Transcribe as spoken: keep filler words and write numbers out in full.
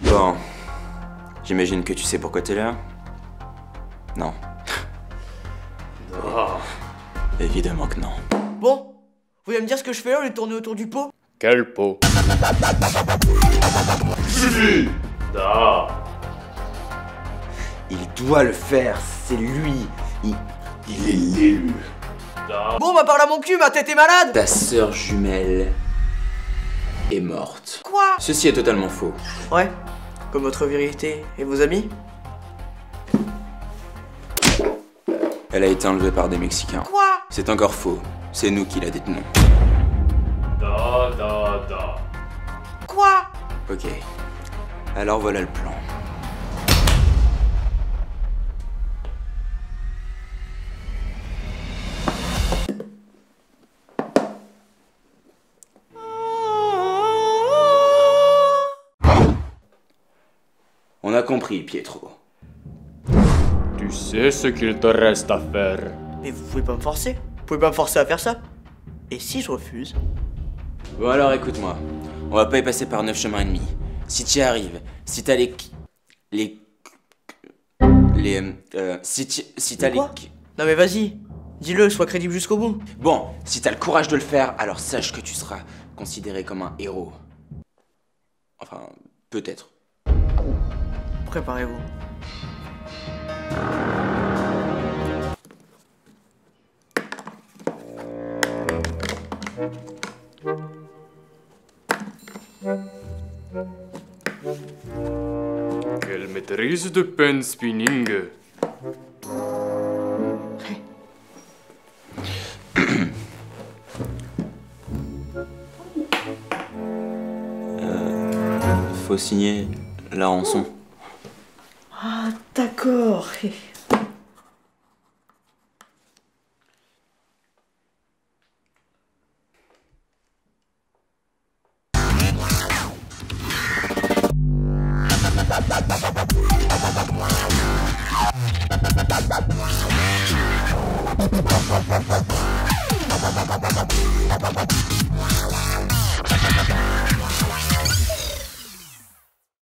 Bon. J'imagine que tu sais pourquoi t'es là? Non. Oh. Évidemment que non. Bon, vous voulez me dire ce que je fais là au lieu de tourner autour du pot? Quel pot? Suffit! Da. Il doit le faire, c'est lui. Il... Il est l'élu. Da. Bon, bah par là mon cul, ma tête est malade! Ta sœur jumelle est morte. Quoi? Ceci est totalement faux. Ouais, comme votre virilité et vos amis? Elle a été enlevée par des Mexicains. Quoi? C'est encore faux. C'est nous qui la détenons. Da, da, da. Quoi? Ok. Alors voilà le plan. On a compris, Pietro. Tu sais ce qu'il te reste à faire. Mais vous pouvez pas me forcer. Vous pouvez pas me forcer à faire ça. Et si je refuse? Bon alors écoute-moi. On va pas y passer par neuf chemins et demi. Si tu y arrives, si t'as les... Les... Les... Euh... Si tu... Si t'as les... Quoi? Non mais vas-y, dis-le, sois crédible jusqu'au bout. Bon, si t'as le courage de le faire, alors sache que tu seras considéré comme un héros. Enfin, peut-être. Préparez-vous. Quelle maîtrise de pen spinning. Faut signer la rançon. Ah d'accord.